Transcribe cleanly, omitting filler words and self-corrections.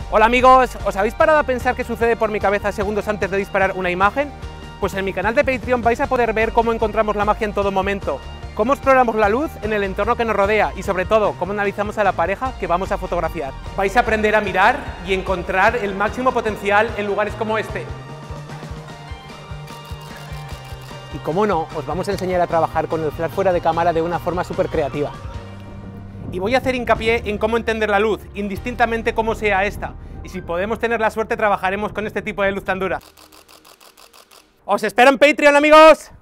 Hola amigos, ¿os habéis parado a pensar qué sucede por mi cabeza segundos antes de disparar una imagen? Pues en mi canal de Patreon vais a poder ver cómo encontramos la magia en todo momento, cómo exploramos la luz en el entorno que nos rodea y sobre todo, cómo analizamos a la pareja que vamos a fotografiar. Vais a aprender a mirar y encontrar el máximo potencial en lugares como este. Y cómo no, os vamos a enseñar a trabajar con el flash fuera de cámara de una forma súper creativa. Y voy a hacer hincapié en cómo entender la luz, indistintamente cómo sea esta. Y si podemos tener la suerte, trabajaremos con este tipo de luz tan dura. ¡Os espero en Patreon, amigos!